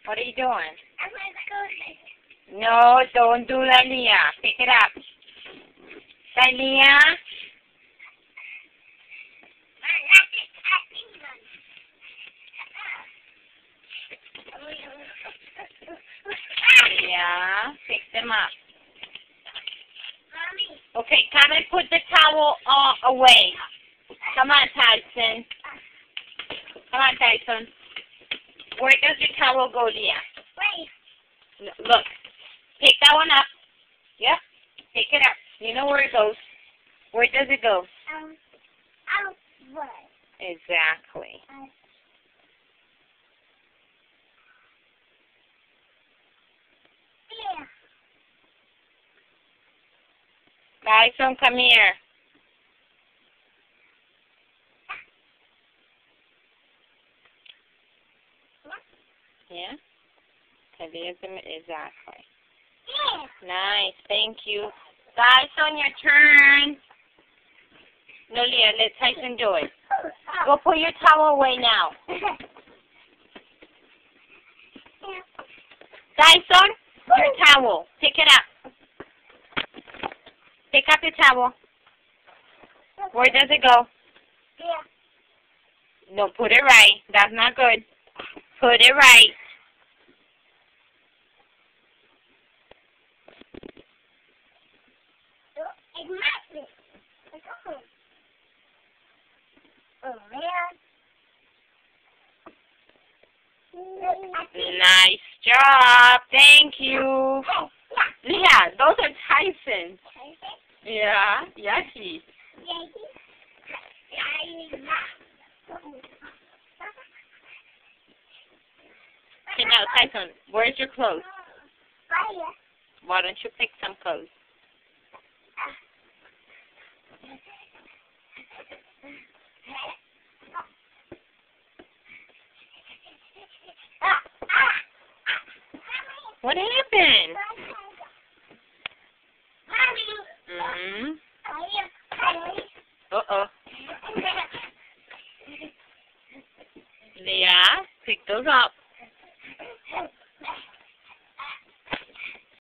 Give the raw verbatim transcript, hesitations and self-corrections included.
What are you doing? I'm going to go. No, don't do that, Leah. Pick it up. Say, Leah. Yeah, pick them up. Okay, come and put the towel uh, away. Come on, Tyson. Come on, Tyson. Where does your towel go, Leah? Wait. Look. Pick that one up. Yep. Pick it up. You know where it goes. Where does it go? Um, out where? Exactly. Uh, yeah. Tyson, come here. Yeah? Exactly. Yeah. Nice. Thank you. Tyson, your turn. No, Leah, let Tyson do it. Go put your towel away now. Tyson, your towel. Pick it up. Pick up your towel. Where does it go? Yeah. No, put it right. That's not good. Put it right. Exactly. Oh, man. Nice job. Thank you. Yeah, those are Tyson's. Yeah, Yashi. Okay, now, Tyson, where's your clothes? Why don't you pick some clothes? What happened? Mm-hmm. Uh-oh. Leah, pick those up.